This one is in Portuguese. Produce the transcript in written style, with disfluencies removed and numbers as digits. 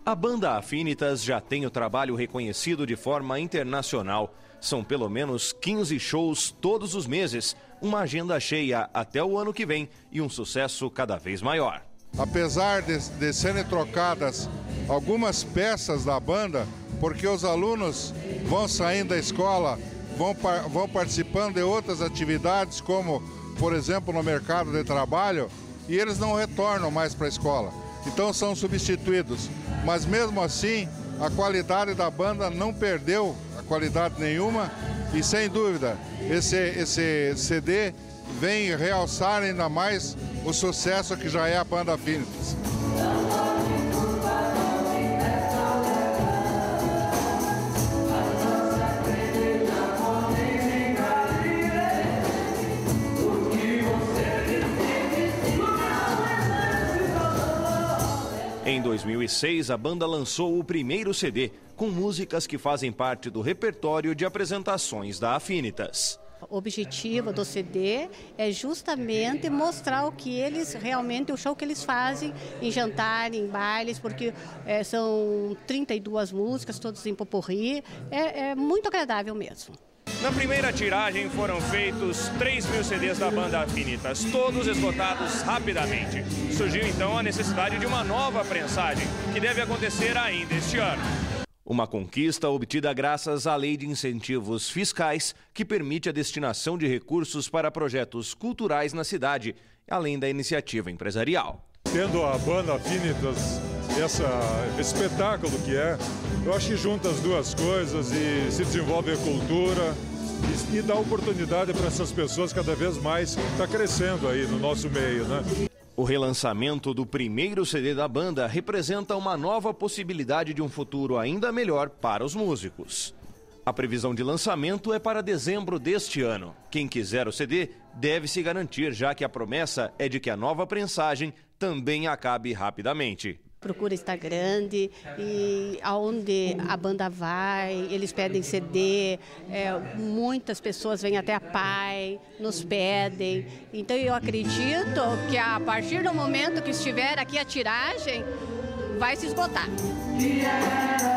A banda Afinitas já tem o trabalho reconhecido de forma internacional. São pelo menos 15 shows todos os meses, uma agenda cheia até o ano que vem e um sucesso cada vez maior. Apesar de serem trocadas algumas peças da banda, porque os alunos vão saindo da escola, vão participando de outras atividades, como, por exemplo, no mercado de trabalho, e eles não retornam mais para a escola. Então são substituídos. Mas mesmo assim, a qualidade da banda não perdeu a qualidade nenhuma e, sem dúvida, esse CD vem realçar ainda mais o sucesso que já é a banda Afinitas. Em 2006, a banda lançou o primeiro CD, com músicas que fazem parte do repertório de apresentações da Afinitas. O objetivo do CD é justamente mostrar o que eles realmente, o show que eles fazem em jantar, em bailes, porque são 32 músicas, todas em popurrí, é muito agradável mesmo. Na primeira tiragem foram feitos 3.000 CDs da banda Afinitas, todos esgotados rapidamente. Surgiu então a necessidade de uma nova prensagem, que deve acontecer ainda este ano. Uma conquista obtida graças à Lei de Incentivos Fiscais, que permite a destinação de recursos para projetos culturais na cidade, além da iniciativa empresarial. Tendo a banda Afinitas, esse espetáculo que eu acho que junta as duas coisas e se desenvolve a cultura e dá oportunidade para essas pessoas cada vez mais estar crescendo aí no nosso meio, né? O relançamento do primeiro CD da banda representa uma nova possibilidade de um futuro ainda melhor para os músicos. A previsão de lançamento é para dezembro deste ano. Quem quiser o CD deve se garantir, já que a promessa é de que a nova prensagem também acabe rapidamente. Procura está grande e aonde a banda vai, eles pedem CD, muitas pessoas vêm até a PAI, nos pedem. Então eu acredito que a partir do momento que estiver aqui a tiragem, vai se esgotar.